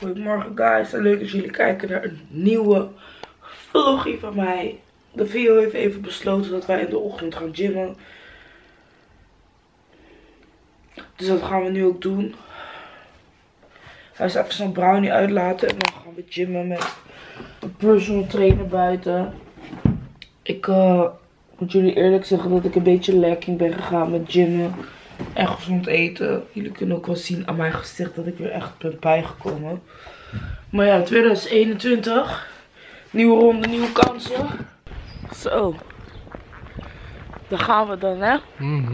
Goedemorgen guys en leuk dat jullie kijken naar een nieuwe vloggie van mij. De video heeft even besloten dat wij in de ochtend gaan gymmen. Dus dat gaan we nu ook doen. Hij is even zo'n brownie uitlaten en dan gaan we gymmen met een personal trainer buiten. Ik moet jullie eerlijk zeggen dat ik een beetje lacking ben gegaan met gymmen en gezond eten. Jullie kunnen ook wel zien aan mijn gezicht dat ik weer echt ben bijgekomen. Maar ja, 2021. Nieuwe ronde, nieuwe kansen. Zo. Daar gaan we dan, hè.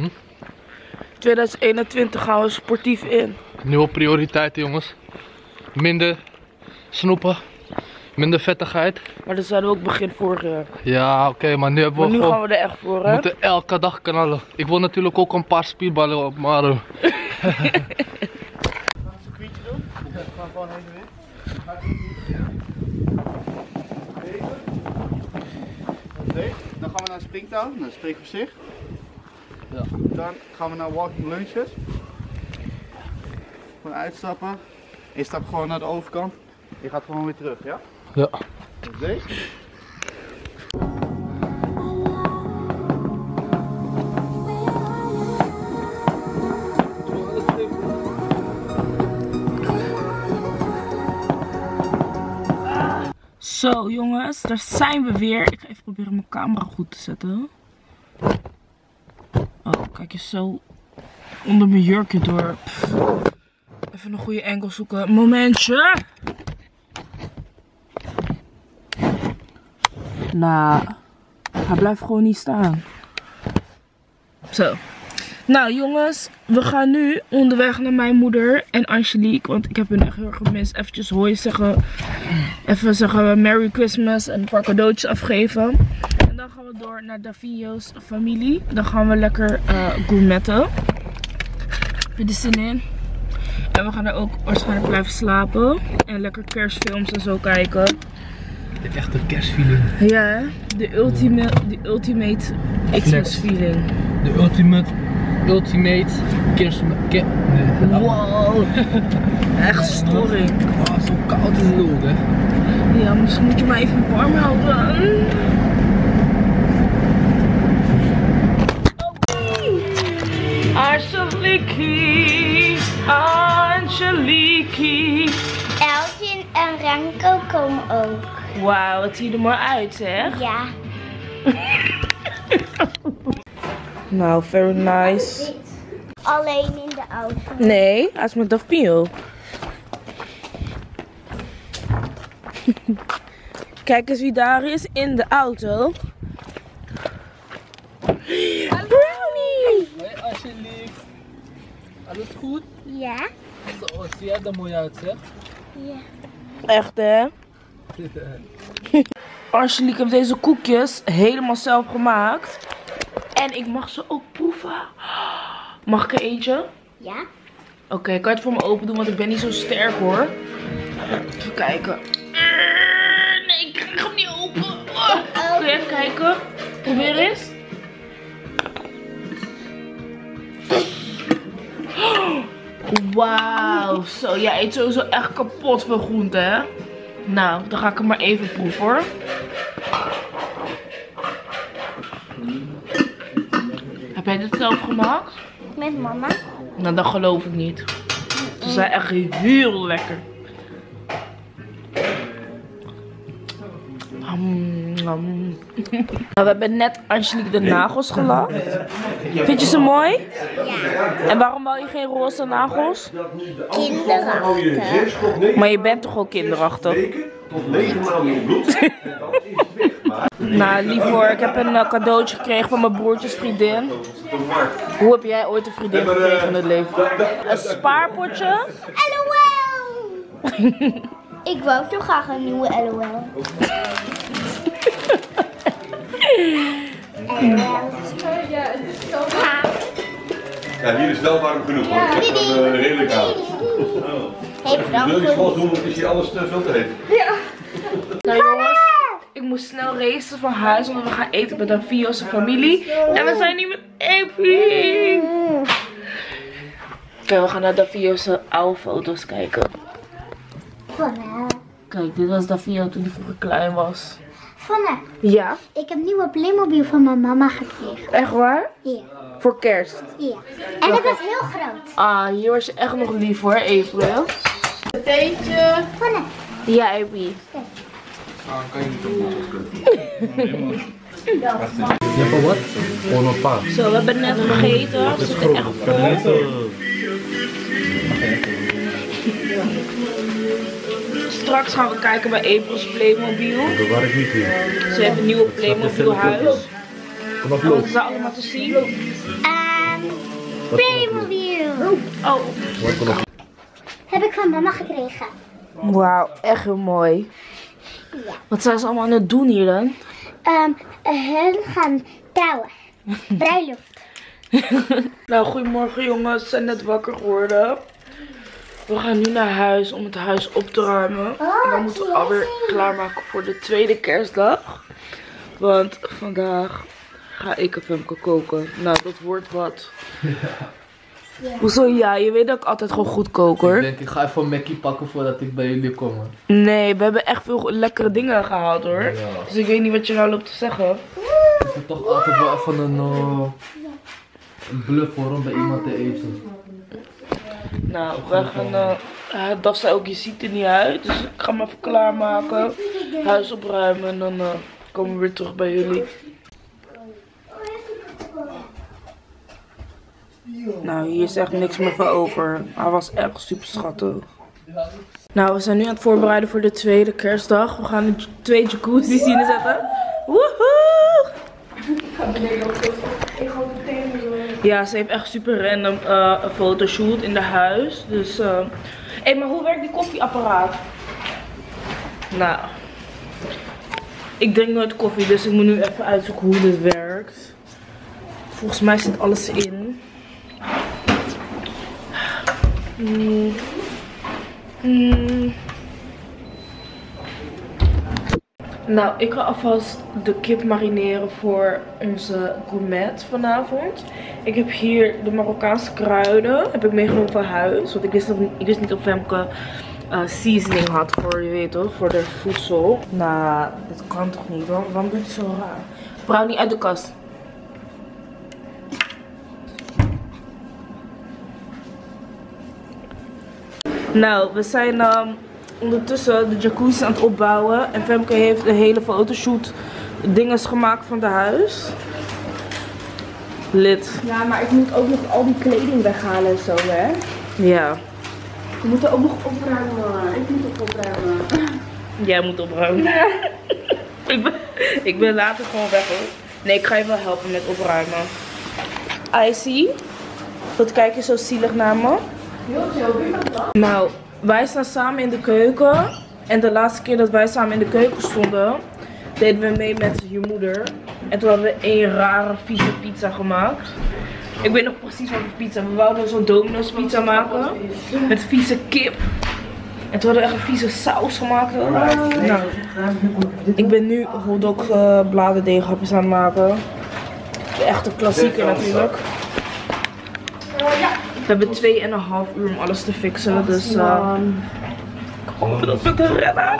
2021 gaan we sportief in. Nieuwe prioriteiten, jongens. Minder snoepen. Minder vettigheid. Maar dat zeiden we ook begin vorig jaar. Ja, oké, maar nu hebben we nu gaan we er echt voor, hè. We moeten elke dag knallen. Ik wil natuurlijk ook een paar spierballen op, maar... Gaan we een circuitje doen? Ja, we gaan gewoon heen en weer. Dan gaan we naar springtouw, dat spreekt voor zich. Ja. Dan gaan we naar walking lunches. Gewoon uitstappen. Je stapt gewoon naar de overkant. Je gaat gewoon weer terug, ja? Ja. Deze. Zo jongens, daar zijn we weer. Ik ga even proberen mijn camera goed te zetten. Oh, kijk eens zo onder mijn jurkje door. Pff. Even een goede angle zoeken. Momentje. Nou, hij blijft gewoon niet staan. Zo. Nou jongens, we gaan nu onderweg naar mijn moeder en Angelique. Want ik heb hun echt heel erg gemist. Eventjes hoi zeggen. Even zeggen Merry Christmas en een paar cadeautjes afgeven. En dan gaan we door naar Davio's familie. Dan gaan we lekker gourmetten. Heb je er zin in? En we gaan er ook waarschijnlijk blijven slapen. En lekker kerstfilms en zo kijken. Echt een kerstfeeling. Ja, hè? De ultimate Xmas feeling. De ultimate kerst... Wow. Echt storing. Oh, zo koud in de lucht, hè. Ja, misschien moet je mij even warm houden. Angelique. Elgin en Renko komen ook. Wauw, het ziet er maar uit, hè? Ja. Nou, very nice. Alleen in de auto. Nee, hij is met Davio. Kijk eens wie daar is in de auto. Brownie! Hoi Angelique. Alles goed? Ja? Zo, zie jij er mooi uit, zeg. Ja. Echt, hè? Angelique heeft deze koekjes helemaal zelf gemaakt. En ik mag ze ook proeven. Mag ik er eentje? Ja? Oké, kan je het voor me open doen, want ik ben niet zo sterk hoor. Even kijken. Nee, ik krijg hem niet open. Kun je even kijken? Probeer eens. Wauw, zo, jij eet sowieso echt kapot veel groente, hè? Nou, dan ga ik hem maar even proeven hoor. Heb jij dit zelf gemaakt? Met mama. Nou, dat geloof ik niet. Ze zijn echt heel lekker. Nou, we hebben net Angelique de nagels gelakt. Vind je ze mooi? Ja. En waarom wou je geen roze nagels? Kinderachtig. Maar je bent toch ook kinderachtig? Tot 9 maanden in bloed. En dan is het weg. Maar Nou, lief hoor, ik heb een cadeautje gekregen van mijn broertjes vriendin. Hoe heb jij ooit een vriendin gekregen in het leven? Een spaarpotje. LOL! Ik wou zo graag een nieuwe LOL. ja, hier is wel warm genoeg, want ik heb hem redelijk aan. Hey, Wil je bedankt vast voor doen, want is hier alles te veel te heet. Nou jongens, ik moest snel racen van huis, omdat we gaan eten met Davio's familie. En we zijn nu met Evie. Oké, we gaan naar Davio's oude foto's kijken. Vanne. Kijk, dit was Davio toen hij vroeger klein was. Vanne, Ja? ik heb nieuwe Playmobil van mijn mama gekregen. Echt waar? Ja. Voor kerst. Ja. En het was heel groot. Ah, hier was je echt nog lief hoor, April. Een theetje. Vanne. Ja, April. Kan je niet op Ja, voor wat? Gewoon een paar. Zo, we hebben net gegeten. We zitten echt vol. Straks gaan we kijken bij April's Playmobil. Dat waar ik niet in. Ze heeft een nieuwe Playmobil huis. Kom op, En wat is daar allemaal te zien? Playmobil. Oh. Heb ik van mama gekregen. Wauw, echt heel mooi. Ja. Wat zijn ze allemaal aan het doen hier dan? Hun gaan trouwen. Bruiloft. Nou, goedemorgen jongens. We zijn net wakker geworden. We gaan nu naar huis om het huis op te ruimen. En dan moeten we alweer klaarmaken voor de tweede kerstdag. Want vandaag ga ik een Femke koken. Nou, dat wordt wat. Hoezo ja? Je weet dat ik altijd gewoon goed kook hoor. Ik denk, ik ga even een Mackie pakken voordat ik bij jullie kom. Hoor. Nee, we hebben echt veel lekkere dingen gehaald hoor. Ja. Dus ik weet niet wat je nou loopt te zeggen. Ik heb toch altijd wel even een bluff hoor, om bij iemand te eten. Nou, we gaan, Daf zei ook, je ziet er niet uit. Dus ik ga hem even klaarmaken. Huis opruimen en dan komen we weer terug bij jullie. Nou, hier is echt niks meer van over. Hij was echt super schattig. Nou, we zijn nu aan het voorbereiden voor de tweede kerstdag. We gaan 2 jacuzzi's inzetten. Woehoe! Ja, ze heeft echt super random een fotoshoot in haar huis. Dus, hé, maar hoe werkt die koffieapparaat? Nou, ik drink nooit koffie, dus ik moet nu even uitzoeken hoe dit werkt. Volgens mij zit alles in. Nou, ik ga alvast de kip marineren voor onze gourmet vanavond. Ik heb hier de Marokkaanse kruiden. Heb ik meegenomen van huis. Want ik wist niet of Femke seasoning had voor, je weet toch, voor de voedsel. Nou, dit kan toch niet? Waarom doet het zo raar? Brownie uit de kast. Nou, we zijn ondertussen de jacuzzi aan het opbouwen. En Femke heeft de hele fotoshoot dinges gemaakt van de huis. Lid. Ja, maar ik moet ook nog al die kleding weghalen en zo, hè. Ja. We moeten ook nog opruimen. Ik moet ook opruimen. Jij moet opruimen. ik ben later gewoon weg hoor. Nee, ik ga je wel helpen met opruimen. Icy. Wat kijk je zo zielig naar me? Heel chill, wie dat dan? Nou, wij staan samen in de keuken. En de laatste keer dat wij samen in de keuken stonden, deden we mee met je moeder. En toen hadden we een rare vieze pizza gemaakt. Ik weet nog precies wat voor pizza. We wouden zo'n Domino's pizza maken. Met vieze kip. En toen hadden we echt een vieze saus gemaakt. Nou, ik ben nu hotdog bladerdeeghapjes aan het maken. De echte klassieker natuurlijk. We hebben 2,5 uur om alles te fixen. Dus ik hoop dat we het redden.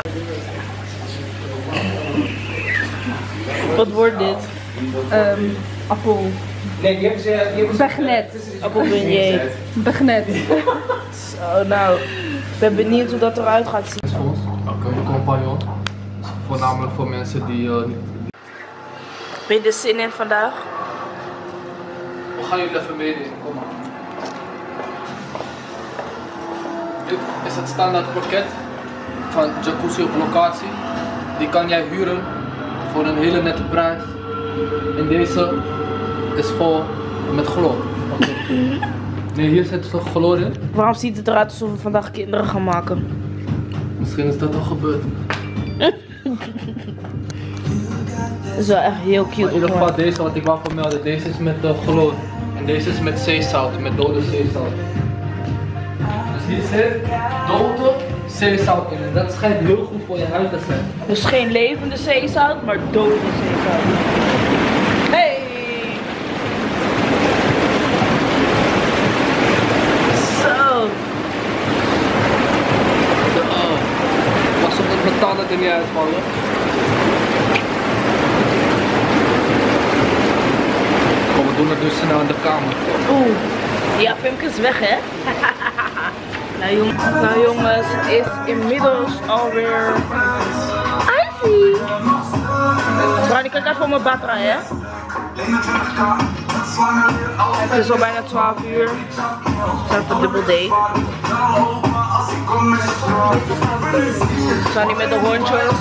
Wat wordt dit? Appel. Bagnet. Appelbeignet. Bagnet. Zo, nou. Ik ben benieuwd hoe dat eruit gaat zien. Soms, ook een compagnon. Voornamelijk voor mensen die Ben je er zin in vandaag? We gaan jullie even meenemen, kom maar. Dit is het standaard pakket van jacuzzi op locatie. Die kan jij huren voor een hele nette prijs. En deze is vol met chloor. Nee, hier zit toch chloor in? Waarom ziet het eruit alsof we vandaag kinderen gaan maken? Misschien is dat al gebeurd. Dat is wel echt heel cute. Maar in ieder geval deze wat ik wou vermelden. Deze is met chloor. En deze is met zeezout, met dode zeezout. Dus hier zit dode zeezout in. En dat schijnt heel goed voor je huid te zijn. Dus geen levende zeezout, maar dode zeezout. Hey! Zo! Zo. er niet uitvallen. Kom, we doen het dus snel in de kamer. Oeh, ja, Femke is weg, hè? Nou jongens, het is inmiddels alweer... Ivy! Brownie, kijk even op mijn batterij, hè? Het is al bijna 12 uur. We zijn op een dubbel date. We zijn hier met de hondjes.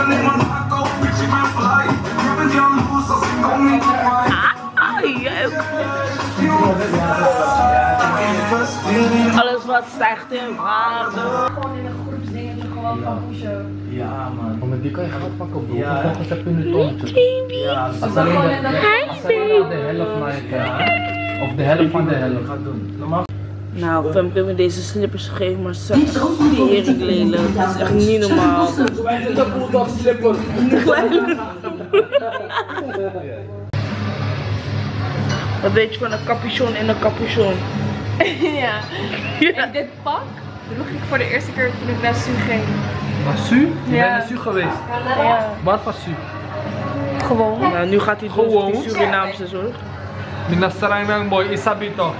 Jij ook. Alles wat stijgt in waarde. Gewoon in een groepsdingetje gewoon van pushen. Ja man. Maar met die kan je geld pakken op. Ja. Volgens heb je een toontje. Ja, Als alleen de helft naar je kijkt. Of de helft van de helft gaat doen. Normaal. Nou, Femke heeft me deze slippers gegeven, maar ze is tering lelijk. Dat is echt niet normaal. Wat weet je van een capuchon in een capuchon? Ja. En dit pak droeg ik voor de eerste keer toen ik naar Su ging. Maar Su? Je bent naar Su geweest? Ja. Wat was Su? Gewoon. Nou, nu gaat hij doen Gewoon. die Surinaamse hoor. Mina sarang boy, isabito.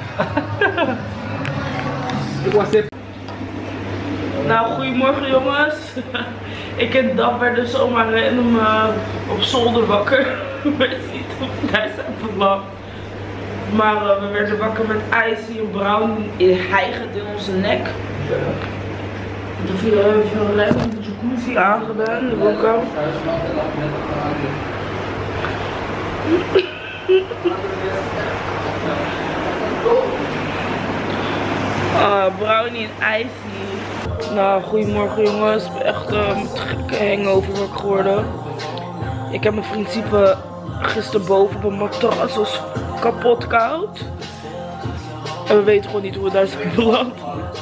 Ik was dit. Nou, goedemorgen jongens. Ik en Daf werden zomaar random op zolder wakker. We zien daar zijn verlang. Maar we werden wakker met Icy en Brown hijgend in onze nek. Toen viel veel random de jacuzzi aangedaan, de woonkamer. Brownie en Icy. Nou, goedemorgen jongens. Ik ben echt met gekke hangover wakker geworden. Ik heb mijn principe gisteren boven op een matras, was kapot koud. En we weten gewoon niet hoe we daar zijn beland.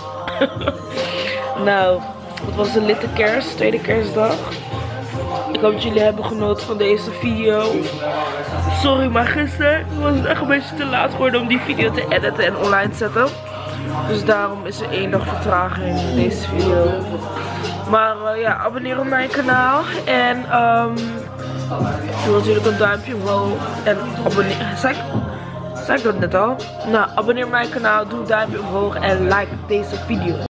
Nou, het was een litte kerst, tweede kerstdag. Ik hoop dat jullie hebben genoten van deze video. Sorry, maar gisteren was het echt een beetje te laat geworden om die video te editen en online te zetten. Dus daarom is er 1 dag vertraging in deze video. Maar ja, abonneer op mijn kanaal. En doe natuurlijk een duimpje omhoog. En abonneer. Zei ik dat net al? Nou, abonneer op mijn kanaal, doe een duimpje omhoog en like deze video.